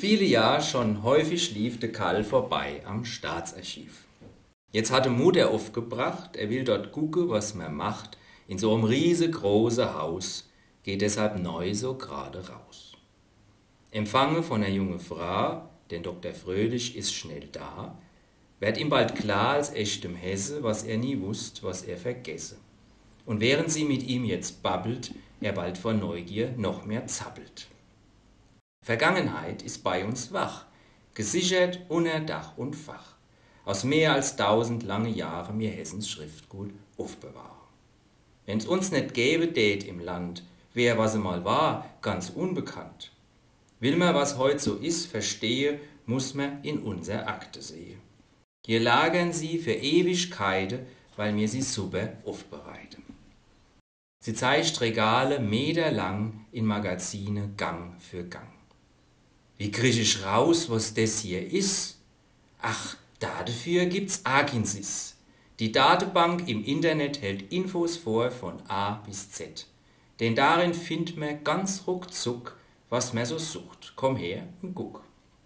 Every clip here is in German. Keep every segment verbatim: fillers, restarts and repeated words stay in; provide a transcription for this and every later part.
Viele Jahre schon häufig lief der Karl vorbei am Staatsarchiv. Jetzt hatte Mutter aufgebracht, er will dort gucken, was man macht. In so einem riesengroßen Haus geht deshalb neu so gerade raus. Empfange von der jungen Frau, denn Doktor Fröhlich ist schnell da, wird ihm bald klar als echtem Hesse, was er nie wusst, was er vergesse. Und während sie mit ihm jetzt babbelt, er bald vor Neugier noch mehr zappelt. Vergangenheit ist bei uns wach, gesichert unter Dach und Fach. Aus mehr als tausend lange Jahre mir Hessens Schriftgut aufbewahren. Wenn's uns nicht gäbe, tät im Land, wer was einmal war, ganz unbekannt. Will man, was heut so ist, verstehe, muss man in unser Akte sehen. Hier lagern sie für Ewigkeiten, weil mir sie super aufbereiten. Sie zeigt Regale meterlang in Magazine Gang für Gang. Wie krieg ich raus, was das hier ist? Ach, dafür gibt's Agensis. Die Datenbank im Internet hält Infos vor von A bis Z. Denn darin findet man ganz ruckzuck, was man so sucht. Komm her und guck.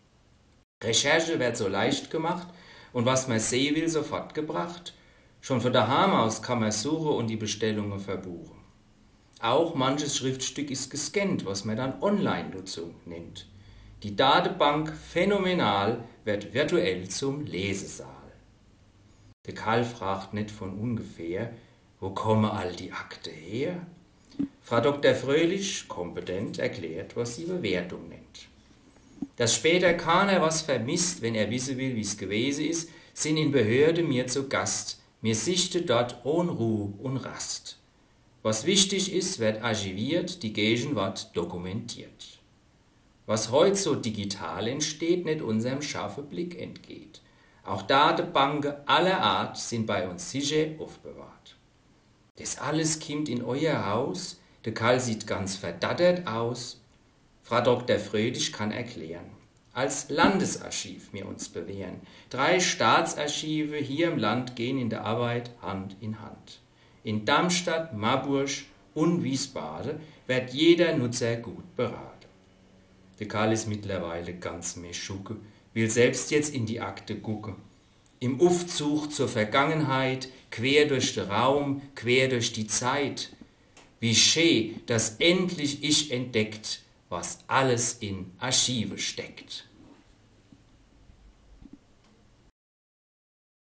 Recherche wird so leicht gemacht und was man sehen will, sofort gebracht. Schon von daheim aus kann man suchen und die Bestellungen verbuchen. Auch manches Schriftstück ist gescannt, was man dann Online-Nutzung nennt. Die Datenbank phänomenal wird virtuell zum Lesesaal. Der Karl fragt nicht von ungefähr, wo kommen all die Akte her? Frau Doktor Fröhlich, kompetent, erklärt, was sie Bewertung nennt. Dass später keiner was vermisst, wenn er wissen will, wie es gewesen ist, sind in Behörde mir zu Gast. Mir sichte dort ohne Ruhe und Rast. Was wichtig ist, wird archiviert, die Gegenwart dokumentiert. Was heute so digital entsteht, nicht unserem scharfen Blick entgeht. Auch Datenbanken aller Art sind bei uns sicher aufbewahrt. Das alles kommt in euer Haus, der Karl sieht ganz verdattert aus. Frau Doktor Fröhlich kann erklären. Als Landesarchiv wir uns bewähren. Drei Staatsarchive hier im Land gehen in der Arbeit Hand in Hand. In Darmstadt, Marburg und Wiesbaden wird jeder Nutzer gut beraten. Der Karl ist mittlerweile ganz meschucke, will selbst jetzt in die Akte gucken. Im Aufzug zur Vergangenheit, quer durch den Raum, quer durch die Zeit. Wie schön, dass endlich ich entdeckt, was alles in Archive steckt.